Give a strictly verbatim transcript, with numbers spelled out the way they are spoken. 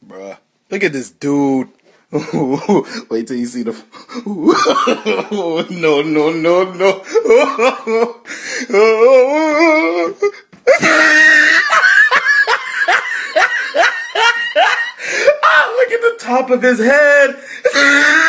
bruh. Look at this dude. Wait till you see the... no, no, no, no. Oh, look at the top of his head.